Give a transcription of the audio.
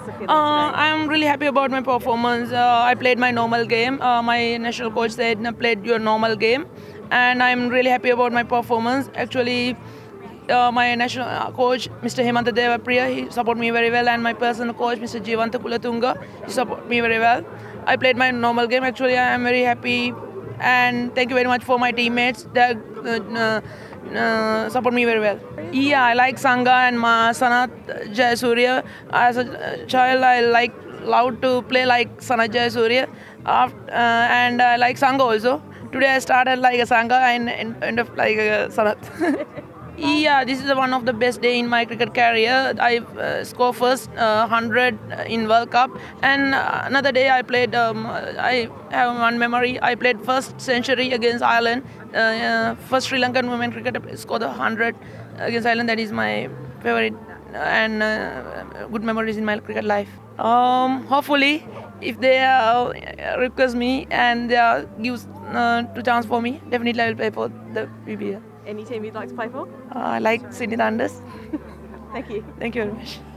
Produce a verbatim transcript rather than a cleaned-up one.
Uh, I'm really happy about my performance. Uh, I played my normal game. Uh, my national coach said, "No, played your normal game," and I'm really happy about my performance. Actually, uh, my national uh, coach, Mister Hemanta Devapriya, he support me very well, and my personal coach, Mister Jivanta Kulatunga, he support me very well. I played my normal game. Actually, I am very happy, and thank you very much for my teammates that uh, uh, uh, support me very well. Yeah, I like Sangha and Ma Sanat Jayasuriya. As a child, I like loved to play like Sanat Jayasuriya, After, uh, and I like Sangha also. Today I started like a Sangha and end up like a Sanat. Yeah, this is one of the best day in my cricket career. I uh, scored first uh, one hundred in World Cup, and uh, another day I played. Um, I have one memory. I played first century against Ireland. Uh, uh, first Sri Lankan women cricketer scored one hundred against Ireland. That is my favorite and uh, good memories in my cricket life. Um, hopefully, if they uh, request me and they uh, gives uh, to chance for me, definitely I will play for the B B L. Any team you'd like to play for? Uh, I like Sydney Thunders. Thank you. Thank you very much.